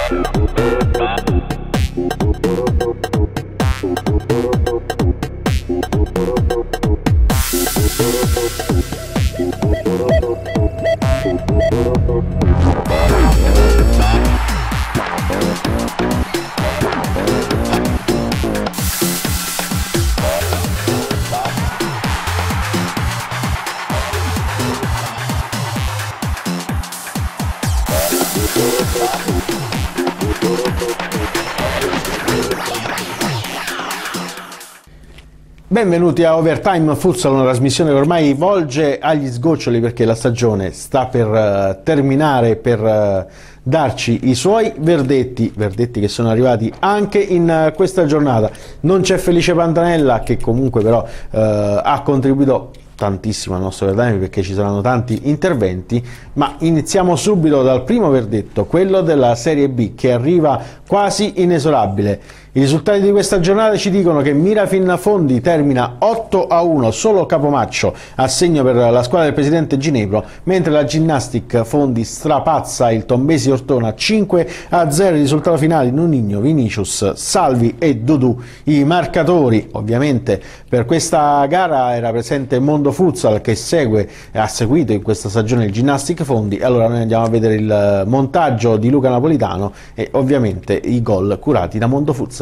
Benvenuti a Overtime Futsal, una trasmissione che ormai volge agli sgoccioli perché la stagione sta per terminare, per darci i suoi verdetti che sono arrivati anche in questa giornata. Non c'è Felice Pantanella, che comunque però ha contribuito tantissimo al nostro Overtime perché ci saranno tanti interventi, ma iniziamo subito dal primo verdetto, quello della Serie B, che arriva quasi inesorabile. I risultati di questa giornata ci dicono che Mirafin Fondi termina 8-1, solo capomaccio a segno per la squadra del presidente Ginepro, mentre la Ginnastic Fondi strapazza il Tombesi Ortona 5-0. Il risultato finale: Nunigno, Vinicius, Salvi e Dudu. I marcatori, ovviamente per questa gara era presente Mondo Futsal, che ha seguito in questa stagione il Ginnastic Fondi. Allora noi andiamo a vedere il montaggio di Luca Napolitano e ovviamente i gol curati da Mondo Futsal.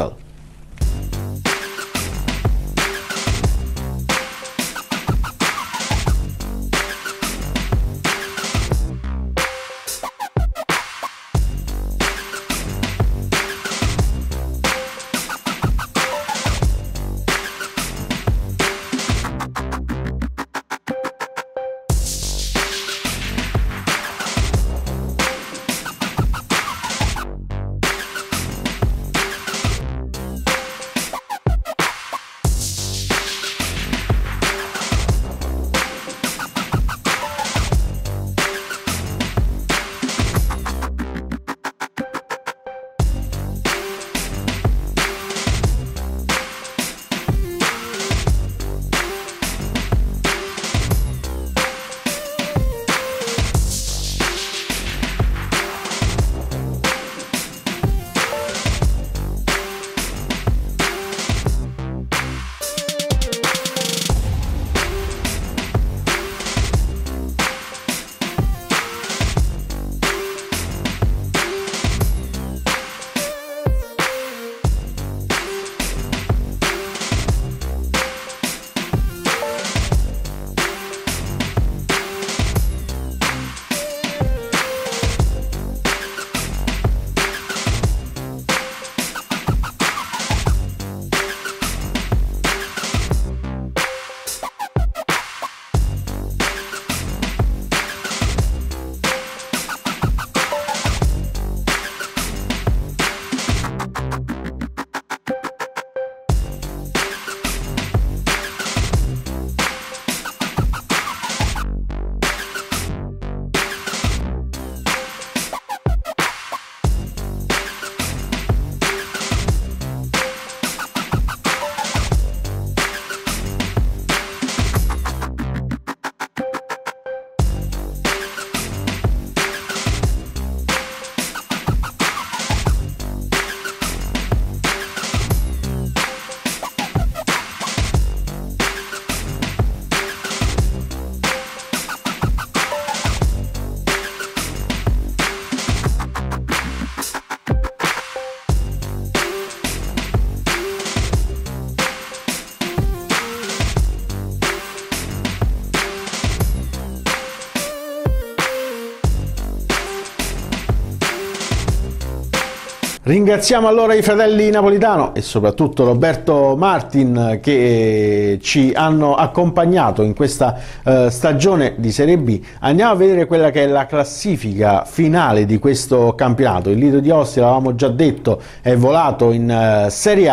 Ringraziamo allora i fratelli Napolitano e soprattutto Roberto Martin che ci hanno accompagnato in questa stagione di Serie B. Andiamo a vedere quella che è la classifica finale di questo campionato. Il Lido di Ostia, l'avevamo già detto, è volato in Serie A,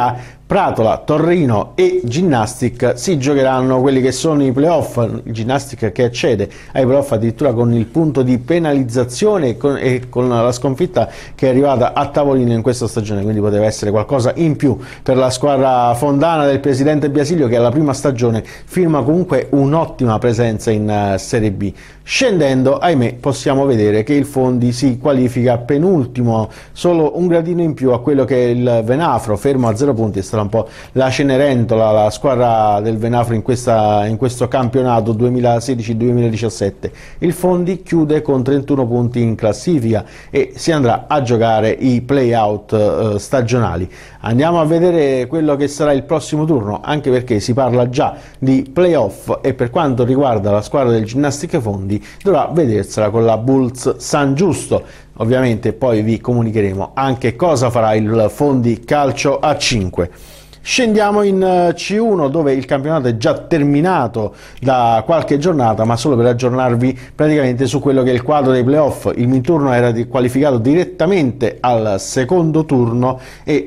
Pratola, Torrino e Ginnastic si giocheranno quelli che sono i playoff, il Ginnastic che accede ai playoff addirittura con il punto di penalizzazione e con la sconfitta che è arrivata a tavolino in questa stagione, quindi poteva essere qualcosa in più per la squadra fondana del presidente Biasilio, che alla prima stagione firma comunque un'ottima presenza in Serie B. Scendendo, ahimè, possiamo vedere che il Fondi si qualifica penultimo, solo un gradino in più a quello che è il Venafro, fermo a 0 punti. È stata un po' la Cenerentola, la squadra del Venafro in questo campionato 2016-2017. Il Fondi chiude con 31 punti in classifica e si andrà a giocare i play-out stagionali. Andiamo a vedere quello che sarà il prossimo turno, anche perché si parla già di play-off, e per quanto riguarda la squadra del Ginnastic Fondi dovrà vedersela con la Bulls San Giusto. Ovviamente poi vi comunicheremo anche cosa farà il Fondi Calcio a 5. Scendiamo in C1, dove il campionato è già terminato da qualche giornata, ma solo per aggiornarvi praticamente su quello che è il quadro dei playoff. Il Minturno era qualificato direttamente al secondo turno e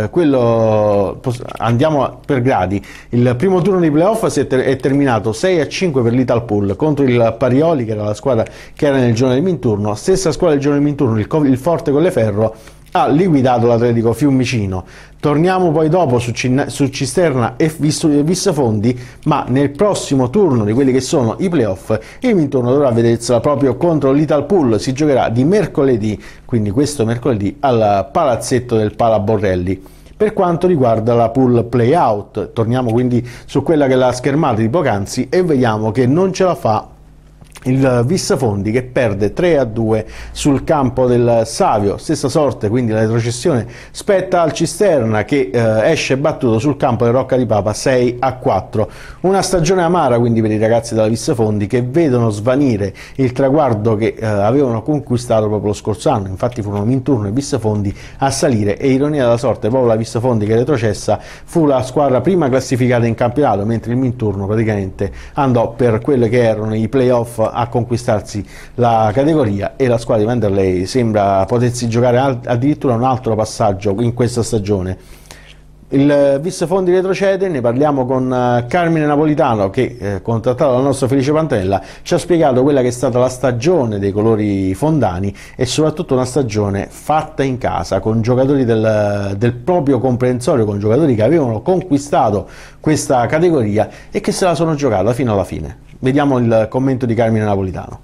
andiamo per gradi. Il primo turno di playoff è terminato 6-5 per l'Italpool contro il Parioli, che era la squadra che era nel giorno del Minturno. Stessa squadra del giorno del Minturno, il Forte Colleferro, ha liquidato l'Atletico Fiumicino. Torniamo poi dopo su Cisterna e Vissafondi, ma nel prossimo turno di quelli che sono i playoff il Minturno dovrà vedersela proprio contro l'Italpool. Si giocherà di mercoledì, quindi questo mercoledì, al palazzetto del Palaborrelli. Per quanto riguarda la pool playout, torniamo quindi su quella che è la schermata di poc'anzi e vediamo che non ce la fa il Vissafondi, che perde 3-2 sul campo del Savio. Stessa sorte, quindi la retrocessione spetta al Cisterna, che esce battuto sul campo del Rocca di Papa 6-4. Una stagione amara quindi per i ragazzi della Vissafondi, che vedono svanire il traguardo che avevano conquistato proprio lo scorso anno. Infatti furono Minturno e Vissafondi a salire, e ironia della sorte, proprio la Vissafondi che retrocessa fu la squadra prima classificata in campionato, mentre il Minturno praticamente andò per quelli che erano i playoff a conquistarsi la categoria, e la squadra di Vanderlei sembra potersi giocare addirittura un altro passaggio in questa stagione. Il Vissafondi retrocede, ne parliamo con Carmine Napolitano, che contattato dal nostro Felice Pantella ci ha spiegato quella che è stata la stagione dei colori fondani, e soprattutto una stagione fatta in casa con giocatori del proprio comprensorio, con giocatori che avevano conquistato questa categoria e che se la sono giocata fino alla fine. Vediamo il commento di Carmine Napolitano.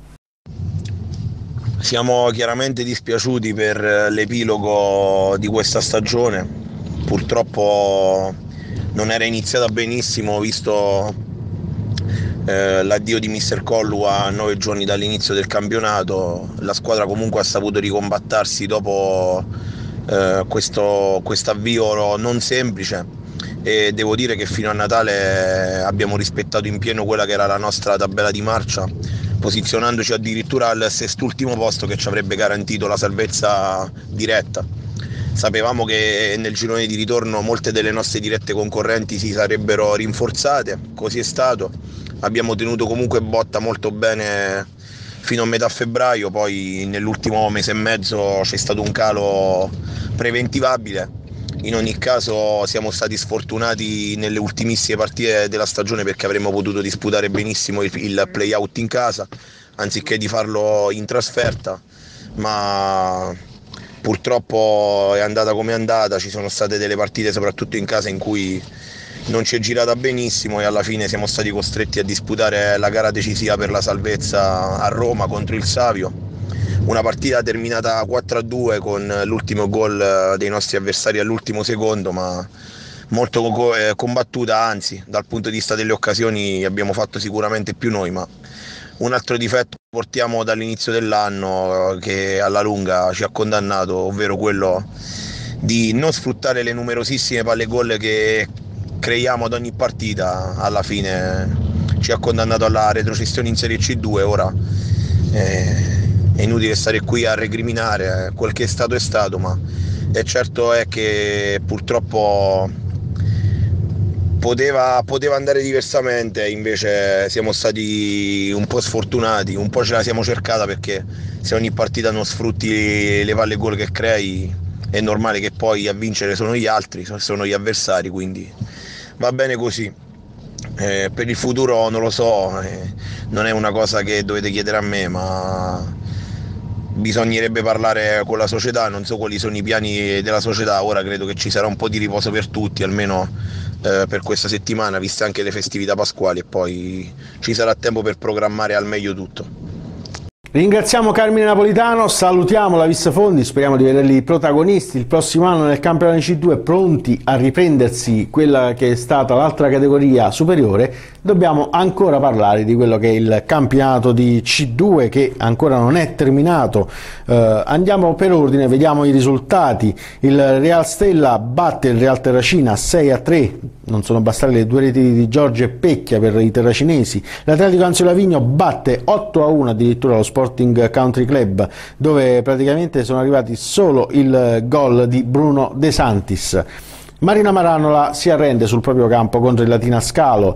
Siamo chiaramente dispiaciuti per l'epilogo di questa stagione. Purtroppo non era iniziata benissimo, visto l'addio di Mister Collu a 9 giorni dall'inizio del campionato. La squadra comunque ha saputo ricombattarsi dopo questo avvio non semplice, e devo dire che fino a Natale abbiamo rispettato in pieno quella che era la nostra tabella di marcia, posizionandoci addirittura al sest'ultimo posto, che ci avrebbe garantito la salvezza diretta. Sapevamo che nel girone di ritorno molte delle nostre dirette concorrenti si sarebbero rinforzate, così è stato. Abbiamo tenuto comunque botta molto bene fino a metà febbraio, poi nell'ultimo mese e mezzo c'è stato un calo preventivabile. In ogni caso siamo stati sfortunati nelle ultimissime partite della stagione, perché avremmo potuto disputare benissimo il play-out in casa anziché di farlo in trasferta, ma purtroppo è andata come è andata. Ci sono state delle partite soprattutto in casa in cui non ci è girata benissimo, e alla fine siamo stati costretti a disputare la gara decisiva per la salvezza a Roma contro il Savio. Una partita terminata 4-2 con l'ultimo gol dei nostri avversari all'ultimo secondo, ma molto combattuta, anzi dal punto di vista delle occasioni abbiamo fatto sicuramente più noi, ma un altro difetto portiamo dall'inizio dell'anno che alla lunga ci ha condannato, ovvero quello di non sfruttare le numerosissime palle gol che creiamo ad ogni partita. Alla fine ci ha condannato alla retrocessione in Serie C2. Ora è inutile stare qui a recriminare, quel che è stato, ma è certo è che purtroppo poteva andare diversamente. Invece siamo stati un po' sfortunati, un po' ce la siamo cercata, perché se ogni partita non sfrutti le palle gol che crei è normale che poi a vincere sono gli altri, sono gli avversari, quindi va bene così. Per il futuro non lo so, non è una cosa che dovete chiedere a me, ma bisognerebbe parlare con la società. Non so quali sono i piani della società. Ora credo che ci sarà un po' di riposo per tutti, almeno per questa settimana, viste anche le festività pasquali, e poi ci sarà tempo per programmare al meglio tutto. Ringraziamo Carmine Napolitano, salutiamo la Vis Fondi, speriamo di vederli protagonisti il prossimo anno nel campionato C2, pronti a riprendersi quella che è stata l'altra categoria superiore. Dobbiamo ancora parlare di quello che è il campionato di C2 che ancora non è terminato. Andiamo per ordine, vediamo i risultati. Il Real Stella batte il Real Terracina 6-3, non sono bastate le due reti di Giorgio e Pecchia per i terracinesi. L'Atletico Anzio Lavigno batte 8-1 addirittura lo Sporting Country Club, dove praticamente sono arrivati solo il gol di Bruno De Santis. Marina Maranola si arrende sul proprio campo contro il Latina Scalo,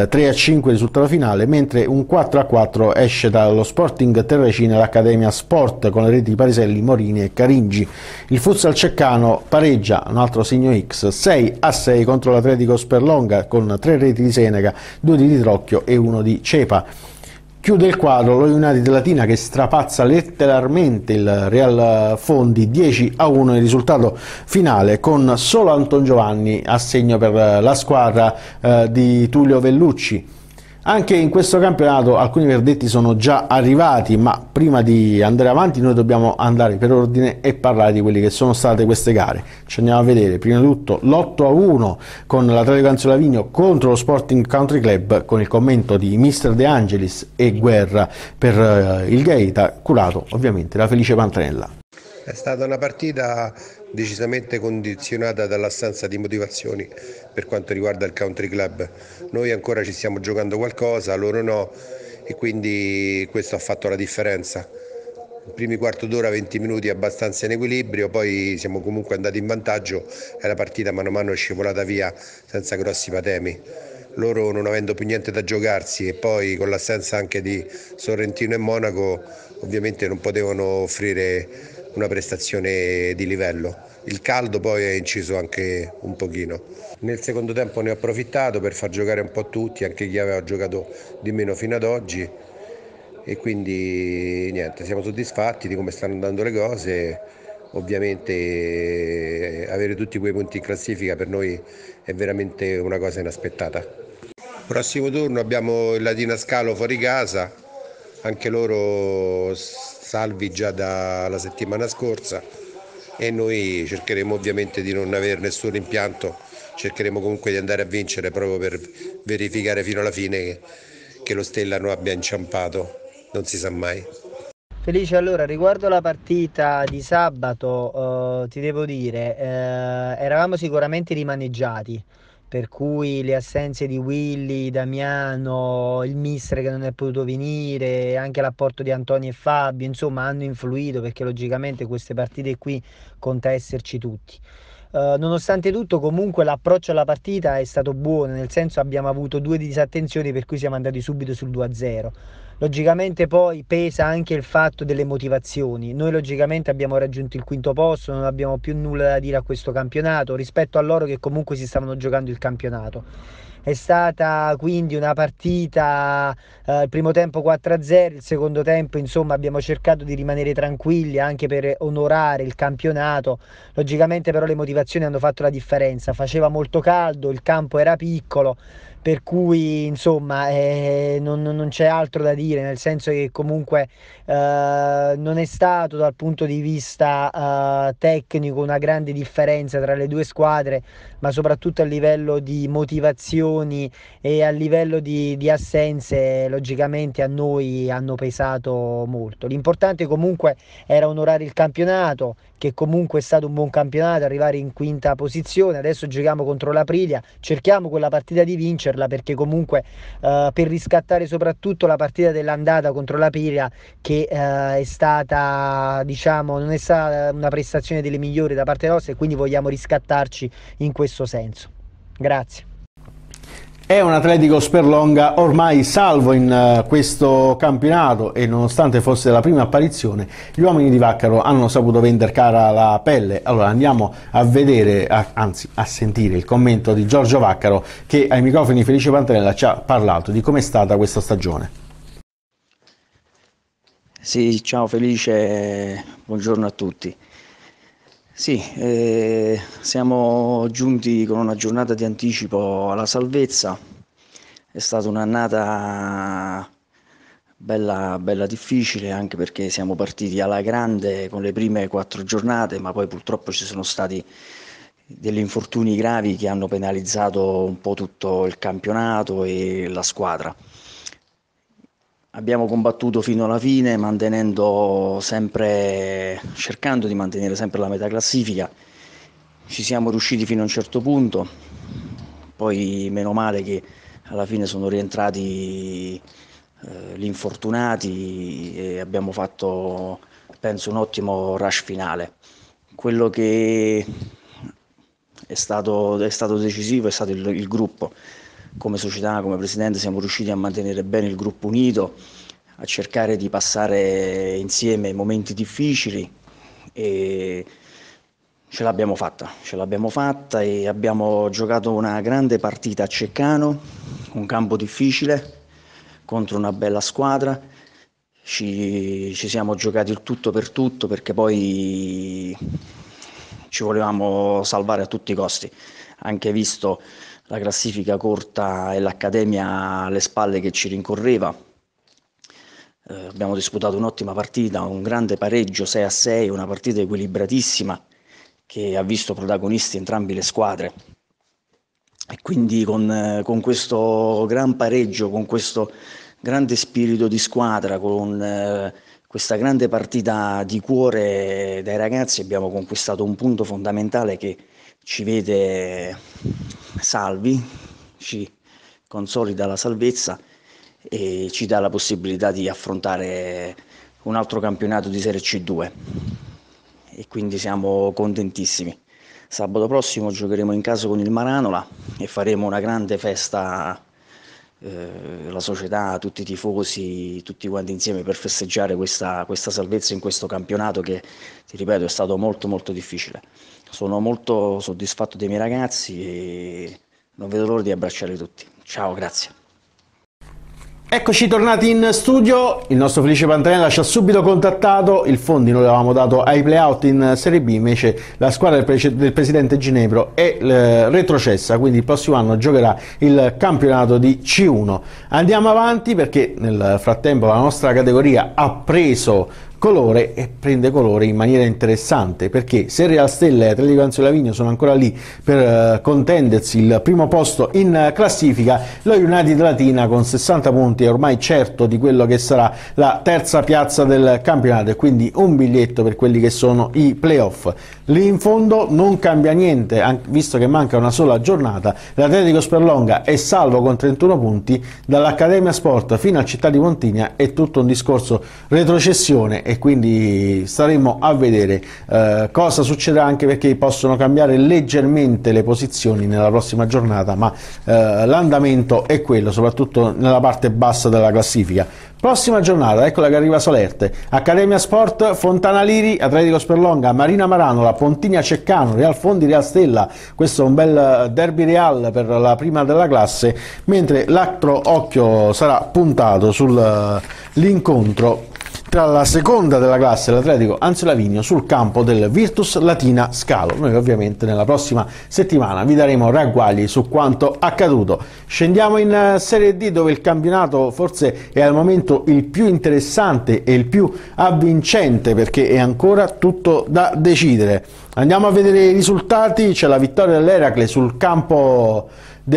3-5 risultato finale, mentre un 4-4 esce dallo Sporting Terracina e l'Accademia Sport con le reti di Pariselli, Morini e Caringi. Il Futsal Ceccano pareggia, un altro segno X, 6-6 contro l'Atletico Sperlonga con 3 reti di Seneca, 2 di Ritrocchio e 1 di Cepa. Chiude il quadro lo United Latina che strapazza letteralmente il Real Fondi 10-1 il risultato finale, con solo Anton Giovanni a segno per la squadra di Tullio Vellucci. Anche in questo campionato alcuni verdetti sono già arrivati, ma prima di andare avanti noi dobbiamo andare per ordine e parlare di quelle che sono state queste gare. Ci andiamo a vedere prima di tutto l'8-1 con l'Atletico Anzio Lavigno contro lo Sporting Country Club, con il commento di Mister De Angelis e Guerra per il Gaeta, curato ovviamente da Felice Pantranella. È stata una partita decisamente condizionata dall'assenza di motivazioni per quanto riguarda il Country Club. Noi ancora ci stiamo giocando qualcosa, loro no, e quindi questo ha fatto la differenza. I primi quarto d'ora, 20 minuti abbastanza in equilibrio, poi siamo comunque andati in vantaggio e la partita mano a mano è scivolata via senza grossi patemi. Loro, non avendo più niente da giocarsi e poi con l'assenza anche di Sorrentino e Monaco, ovviamente non potevano offrire una prestazione di livello. Il caldo poi è inciso anche un pochino. Nel secondo tempo ne ho approfittato per far giocare un po' tutti, anche chi aveva giocato di meno fino ad oggi, e quindi niente, siamo soddisfatti di come stanno andando le cose. Ovviamente avere tutti quei punti in classifica per noi è veramente una cosa inaspettata. Prossimo turno abbiamo il Latina Scalo fuori casa, anche loro salvi già dalla settimana scorsa, e noi cercheremo ovviamente di non avere nessun rimpianto, cercheremo comunque di andare a vincere proprio per verificare fino alla fine che lo Stella non abbia inciampato, non si sa mai. Felice, allora riguardo la partita di sabato ti devo dire, eravamo sicuramente rimaneggiati, per cui le assenze di Willy, Damiano, il mister che non è potuto venire, anche l'apporto di Antonio e Fabio, insomma hanno influito, perché logicamente queste partite qui conta esserci tutti. Nonostante tutto comunque l'approccio alla partita è stato buono, nel senso abbiamo avuto 2 disattenzioni per cui siamo andati subito sul 2-0. Logicamente poi pesa anche il fatto delle motivazioni. Noi logicamente abbiamo raggiunto il quinto posto, non abbiamo più nulla da dire a questo campionato rispetto a loro che comunque si stavano giocando il campionato. È stata quindi una partita, il primo tempo 4-0, il secondo tempo insomma abbiamo cercato di rimanere tranquilli anche per onorare il campionato. Logicamente però le motivazioni hanno fatto la differenza, faceva molto caldo, il campo era piccolo, per cui insomma non c'è altro da dire, nel senso che comunque non è stato dal punto di vista tecnico una grande differenza tra le due squadre, ma soprattutto a livello di motivazioni e a livello di assenze logicamente a noi hanno pesato molto. L'importante comunque era onorare il campionato, che comunque è stato un buon campionato, arrivare in quinta posizione. Adesso giochiamo contro l'Aprilia, cerchiamo quella partita di vincerla, perché comunque per riscattare soprattutto la partita dell'andata contro l'Aprilia, che è stata, diciamo, non è stata una prestazione delle migliori da parte nostra, e quindi vogliamo riscattarci in questo senso. Grazie. È un Atletico Sperlonga ormai salvo in questo campionato e nonostante fosse la prima apparizione, gli uomini di Vaccaro hanno saputo vendere cara la pelle. Allora andiamo a vedere, anzi a sentire il commento di Giorgio Vaccaro, che ai microfoni di Felice Pantanella ci ha parlato di com'è stata questa stagione. Sì, ciao Felice, buongiorno a tutti. Sì, siamo giunti con una giornata di anticipo alla salvezza. È stata un'annata bella difficile, anche perché siamo partiti alla grande con le prime 4 giornate, ma poi purtroppo ci sono stati degli infortuni gravi che hanno penalizzato un po' tutto il campionato e la squadra. Abbiamo combattuto fino alla fine, cercando di mantenere sempre la metà classifica. Ci siamo riusciti fino a un certo punto, poi meno male che alla fine sono rientrati gli infortunati e abbiamo fatto, penso, un ottimo rush finale. Quello che è stato decisivo è stato il gruppo. Come società, come presidente, siamo riusciti a mantenere bene il gruppo unito, a cercare di passare insieme momenti difficili e ce l'abbiamo fatta e abbiamo giocato una grande partita a Ceccano, un campo difficile contro una bella squadra. Ci siamo giocati il tutto per tutto, perché poi ci volevamo salvare a tutti i costi, anche visto la classifica corta e l'Accademia alle spalle che ci rincorreva. Abbiamo disputato un'ottima partita, un grande pareggio 6-6, una partita equilibratissima che ha visto protagonisti entrambe le squadre. E quindi con questo gran pareggio, con questo grande spirito di squadra, con questa grande partita di cuore dai ragazzi, abbiamo conquistato un punto fondamentale che ci vede salvi, ci consolida la salvezza e ci dà la possibilità di affrontare un altro campionato di Serie C2 e quindi siamo contentissimi. Sabato prossimo giocheremo in casa con il Maranola e faremo una grande festa, la società, tutti i tifosi, tutti quanti insieme, per festeggiare questa salvezza in questo campionato che, ti ripeto, è stato molto difficile. Sono molto soddisfatto dei miei ragazzi e non vedo l'ora di abbracciare tutti. Ciao, grazie. Eccoci tornati in studio, il nostro Felice Pantanella ci ha subito contattato, il Fondi noi l'avevamo dato ai playout in Serie B, invece la squadra del presidente Ginevro è retrocessa, quindi il prossimo anno giocherà il campionato di C1. Andiamo avanti perché nel frattempo la nostra categoria ha preso colore e prende colore in maniera interessante, perché se Real Stella e Atletico Anzio Lavigno sono ancora lì per contendersi il primo posto in classifica, lo United Latina con 60 punti è ormai certo di quello che sarà la terza piazza del campionato e quindi un biglietto per quelli che sono i playoff. Lì in fondo non cambia niente, visto che manca una sola giornata. L'Atletico Sperlonga è salvo con 31 punti, dall'Accademia Sport fino al Città di Pontigna è tutto un discorso retrocessione e quindi staremo a vedere cosa succederà, anche perché possono cambiare leggermente le posizioni nella prossima giornata, ma l'andamento è quello, soprattutto nella parte bassa della classifica. Prossima giornata, eccola che arriva Solerte: Accademia Sport, Fontana Liri, Atletico Sperlonga, Marina Maranola, Pontigna Ceccano, Real Fondi, Real Stella. Questo è un bel derby real per la prima della classe, mentre l'altro occhio sarà puntato sull'incontro tra la seconda della classe, l'Atletico Anzio Lavigno, sul campo del Virtus Latina Scalo. Noi ovviamente nella prossima settimana vi daremo ragguagli su quanto accaduto. Scendiamo in Serie D, dove il campionato forse è al momento il più interessante e il più avvincente, perché è ancora tutto da decidere. Andiamo a vedere i risultati. C'è la vittoria dell'Eracle sul campo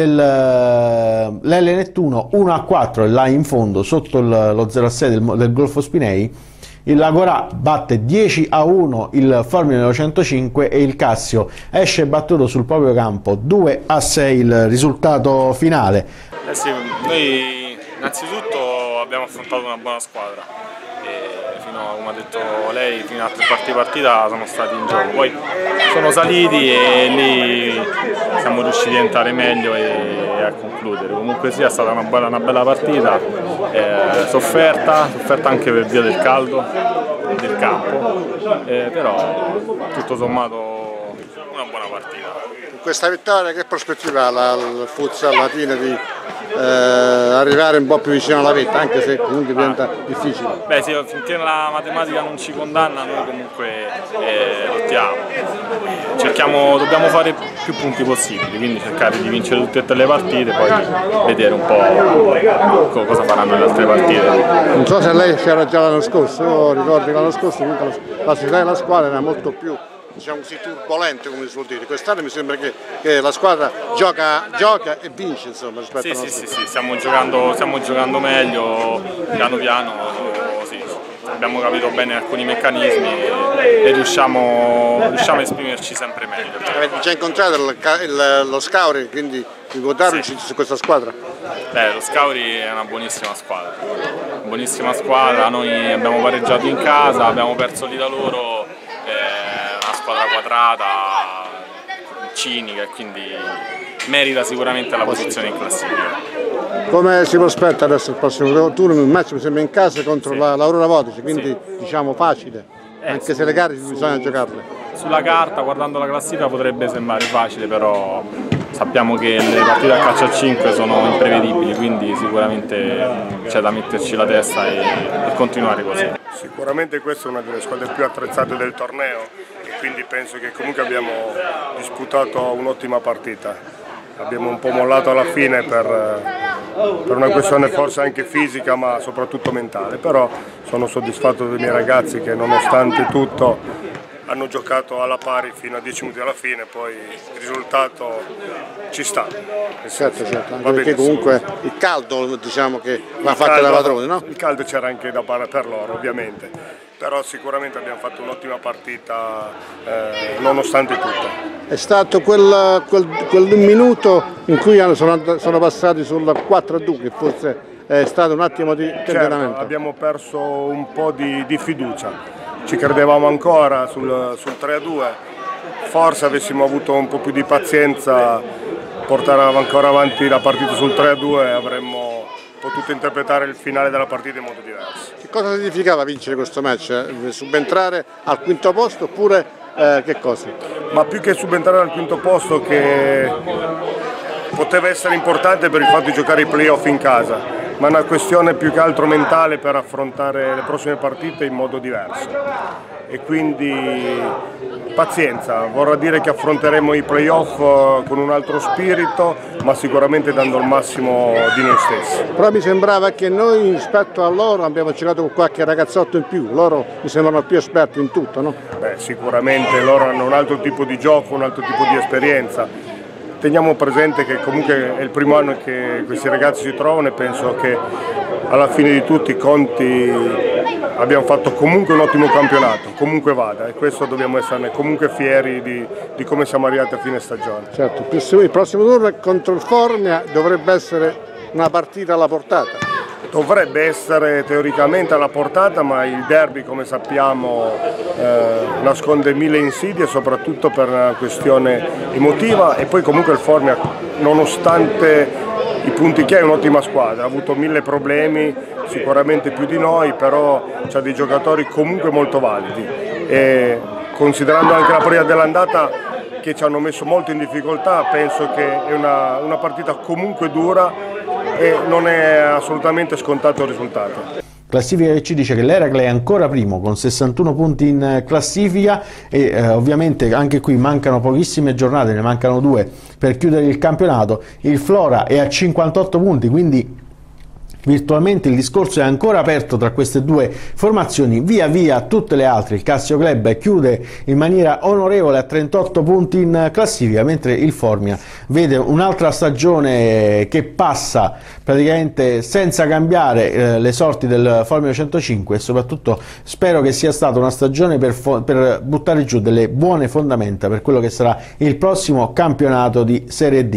dell'L Nettuno 1-4, là in fondo sotto lo 0-6 del Golfo Spinei. Il Lagorà batte 10-1 il Formula 905 e il Cassio esce battuto sul proprio campo 2-6 il risultato finale. Sì, noi innanzitutto abbiamo affrontato una buona squadra e come ha detto lei, fino a 3 quarti di partita sono stati in gioco, poi sono saliti e lì siamo riusciti a entrare meglio e a concludere. Comunque sia, è stata una bella partita, sofferta anche per via del caldo del campo, però tutto sommato una buona partita. In questa vittoria che prospettiva ha il futsal alla fine di arrivare un po' più vicino alla vetta, anche se comunque diventa difficile? Beh sì, finché la matematica non ci condanna noi comunque lottiamo, dobbiamo fare più punti possibili, quindi cercare di vincere tutte le partite, poi vedere un po' cosa faranno le altre partite. Non so se lei c'era già l'anno scorso, io ricordo che l'anno scorso comunque la società della squadra era molto più, diciamo così, turbolente, come si vuol dire. Quest'anno mi sembra che la squadra gioca e vince, insomma, rispetto alla nostra. Sì, stiamo giocando meglio, piano piano, sì. Abbiamo capito bene alcuni meccanismi e riusciamo a esprimerci sempre meglio. Avete già incontrato lo Scauri, quindi vi può dare un su questa squadra? Lo Scauri è una buonissima squadra, noi abbiamo pareggiato in casa, abbiamo perso lì da loro, una squadra quadrata, cinica, e quindi merita sicuramente la posizione in classifica. Come si prospetta adesso il prossimo turno? Un match mi sembra in casa contro l'Aurora Votice, quindi diciamo facile, anche se le gare bisogna giocarle. Sulla carta, guardando la classifica, potrebbe sembrare facile, però sappiamo che le partite a calcio a 5 sono imprevedibili, quindi sicuramente c'è da metterci la testa e continuare così. Sicuramente questa è una delle squadre più attrezzate del torneo e quindi penso che comunque abbiamo disputato un'ottima partita. Abbiamo un po' mollato alla fine per una questione forse anche fisica, ma soprattutto mentale, però sono soddisfatto dei miei ragazzi che nonostante tutto hanno giocato alla pari fino a 10 minuti alla fine, poi il risultato ci sta. Certo, anche perché comunque il caldo, diciamo, che va fatto da padrone, no? Il caldo c'era anche da per loro, ovviamente, però sicuramente abbiamo fatto un'ottima partita nonostante tutto. È stato quel minuto in cui sono passati sul 4-2, che forse è stato un attimo di tentennamento. Certo, abbiamo perso un po' di fiducia. Ci credevamo ancora sul 3-2, forse avessimo avuto un po' più di pazienza, portare ancora avanti la partita sul 3-2 avremmo potuto interpretare il finale della partita in modo diverso. Che cosa significava vincere questo match? Subentrare al quinto posto oppure che cosa? Ma più che subentrare al quinto posto, che poteva essere importante per il fatto di giocare i playoff in casa, ma è una questione più che altro mentale per affrontare le prossime partite in modo diverso. E quindi pazienza, vorrà dire che affronteremo i playoff con un altro spirito, ma sicuramente dando il massimo di noi stessi. Però mi sembrava che noi rispetto a loro abbiamo giocato con qualche ragazzotto in più, loro mi sembrano più esperti in tutto, no? Beh, sicuramente loro hanno un altro tipo di gioco, un altro tipo di esperienza. Teniamo presente che comunque è il primo anno che questi ragazzi si trovano e penso che alla fine di tutti i conti abbiamo fatto comunque un ottimo campionato, comunque vada, e questo dobbiamo esserne comunque fieri di come siamo arrivati a fine stagione. Certo, il prossimo turno contro il Formia dovrebbe essere una partita alla portata. Dovrebbe essere teoricamente alla portata, ma il derby, come sappiamo, nasconde mille insidie, soprattutto per una questione emotiva, e poi comunque il Formia, nonostante i punti che è un'ottima squadra, ha avuto mille problemi, sicuramente più di noi, però ha dei giocatori comunque molto validi, e considerando anche la partita dell'andata che ci hanno messo molto in difficoltà, penso che è una partita comunque dura e non è assolutamente scontato il risultato. Classifica che ci dice che l'Eracle è ancora primo con 61 punti in classifica e ovviamente anche qui mancano pochissime giornate, ne mancano 2 per chiudere il campionato. Il Flora è a 58 punti, quindi virtualmente il discorso è ancora aperto tra queste due formazioni. Via via tutte le altre, il Cassio Club chiude in maniera onorevole a 38 punti in classifica, mentre il Formia vede un'altra stagione che passa praticamente senza cambiare le sorti del Formia 105, e soprattutto spero che sia stata una stagione per buttare giù delle buone fondamenta per quello che sarà il prossimo campionato di Serie D.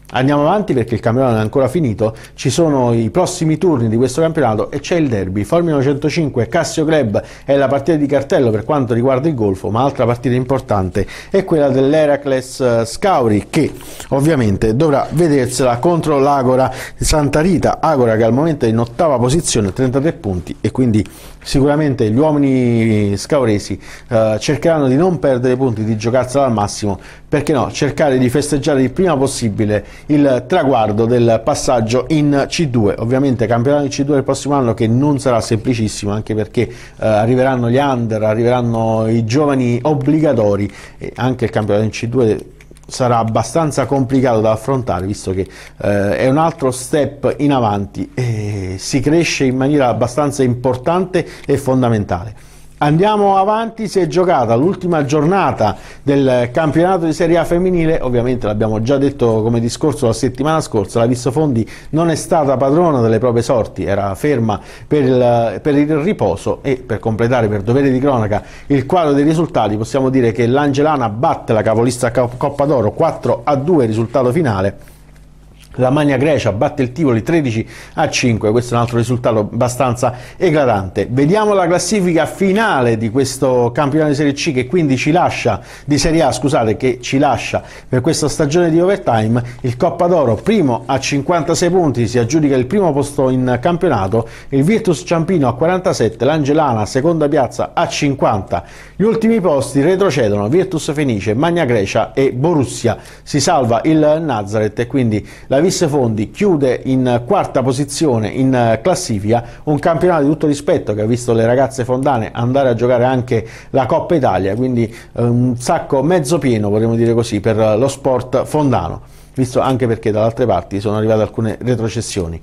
Andiamo avanti perché il campionato non è ancora finito, ci sono i prossimi turni di questo campionato e c'è il derby. Formula 105 Cassio Club è la partita di cartello per quanto riguarda il golfo, ma altra partita importante è quella dell'Heracles Scauri, che ovviamente dovrà vedersela contro l'Agora Santa Rita, Agora che al momento è in ottava posizione, 33 punti, e quindi sicuramente gli uomini scauresi cercheranno di non perdere punti, di giocarsela al massimo, perché no, cercare di festeggiare il prima possibile il traguardo del passaggio in C2. Ovviamente campionato in C2 del prossimo anno che non sarà semplicissimo, anche perché arriveranno gli under, arriveranno i giovani obbligatori, e anche il campionato in C2 sarà abbastanza complicato da affrontare, visto che è un altro step in avanti e si cresce in maniera abbastanza importante e fondamentale. Andiamo avanti, si è giocata l'ultima giornata del campionato di Serie A femminile. Ovviamente l'abbiamo già detto come discorso la settimana scorsa, la Vis Fondi non è stata padrona delle proprie sorti, era ferma per il riposo, e per completare, per dovere di cronaca, il quadro dei risultati, possiamo dire che l'Angelana batte la capolista Coppa d'Oro 4-2 risultato finale. La Magna Grecia batte il Tivoli 13-5, questo è un altro risultato abbastanza eclatante. Vediamo la classifica finale di questo campionato di Serie C, che quindi ci lascia, di Serie A scusate, che ci lascia per questa stagione di overtime. Il Coppa d'Oro primo a 56 punti, si aggiudica il primo posto in campionato, il Virtus Ciampino a 47, l'Angelana seconda piazza a 50. Gli ultimi posti retrocedono Virtus Fenice, Magna Grecia e Borussia. Si salva il Nazareth e quindi la Vis Fondi chiude in quarta posizione in classifica, un campionato di tutto rispetto che ha visto le ragazze fondane andare a giocare anche la Coppa Italia, quindi un sacco mezzo pieno, vorremmo dire così, per lo sport fondano, visto anche perché dalle altre parti sono arrivate alcune retrocessioni.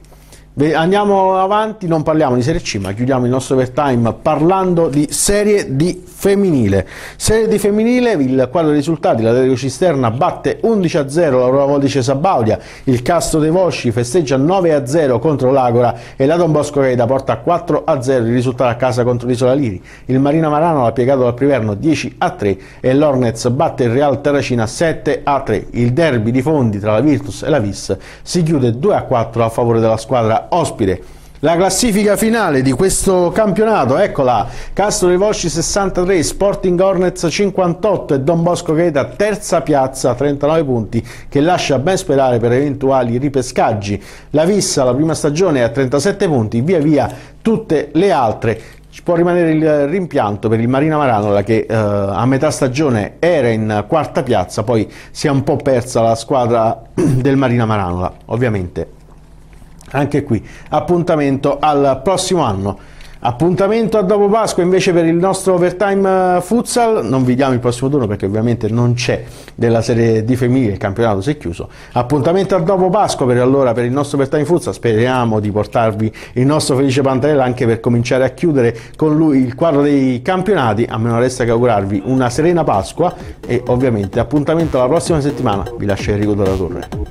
Andiamo avanti, non parliamo di Serie C, ma chiudiamo il nostro overtime parlando di Serie D femminile. Serie D femminile, il quadro dei risultati: la Derio Cisterna batte 11-0 l'Aurora Vodice Sabaudia, il Castro dei Vosci festeggia 9-0 contro l'Agora e la Don Bosco Gaeta porta 4-0 il risultato a casa contro l'Isola Liri. Il Marina Marano ha piegato dal Priverno 10-3 e l'Hornets batte il Real Terracina 7-3. Il derby di Fondi tra la Virtus e la Vis si chiude 2-4 a favore della squadra ospite. La classifica finale di questo campionato, eccola: Castro dei Vosci 63, Sporting Hornets 58 e Don Bosco Gaeta terza piazza 39 punti, che lascia ben sperare per eventuali ripescaggi. La Vis alla prima stagione è a 37 punti, via via tutte le altre. Ci può rimanere il rimpianto per il Marina Maranola, che a metà stagione era in quarta piazza, poi si è un po' persa la squadra del Marina Maranola. Ovviamente anche qui appuntamento al prossimo anno. Appuntamento a dopo Pasqua invece per il nostro overtime futsal. Non vi diamo il prossimo turno perché ovviamente non c'è della Serie D femminile, il campionato si è chiuso. Appuntamento a dopo Pasqua per il nostro overtime futsal. Speriamo di portarvi il nostro Felice Pantarella anche per cominciare a chiudere con lui il quadro dei campionati. A me non resta che augurarvi una serena Pasqua e ovviamente appuntamento alla prossima settimana. Vi lascio Enrico della Torre.